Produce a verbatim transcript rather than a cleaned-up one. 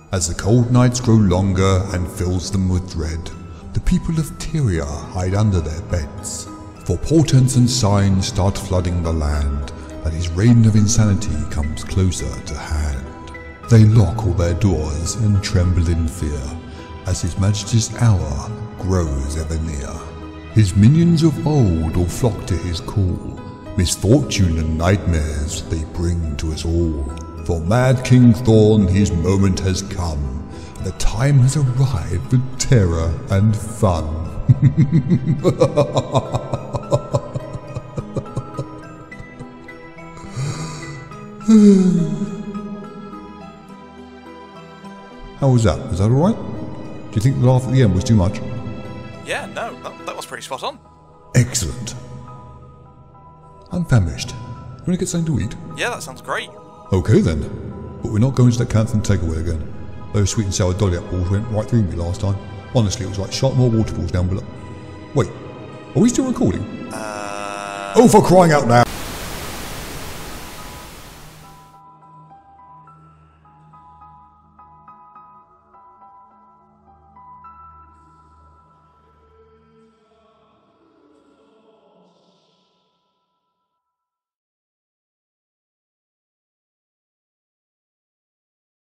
As the cold nights grow longer and fills them with dread, the people of Tyria hide under their beds. For portents and signs start flooding the land, that his reign of insanity comes closer to hand. They lock all their doors and tremble in fear, as his majesty's hour grows ever near. His minions of old all flock to his call, misfortune and nightmares they bring to us all. For mad King Thorn his moment has come, and the time has arrived for terror and fun. How was that? Was that alright? Do you think the laugh at the end was too much? Yeah, no, that, that was pretty spot on. Excellent. I'm famished. You want to get something to eat? Yeah, that sounds great. Okay then. But we're not going to that Canton takeaway again. Those sweet and sour dolly apples went right through me last time. Honestly, it was like shot more water balls down below. Wait, are we still recording? Uh... Oh, for crying out loud!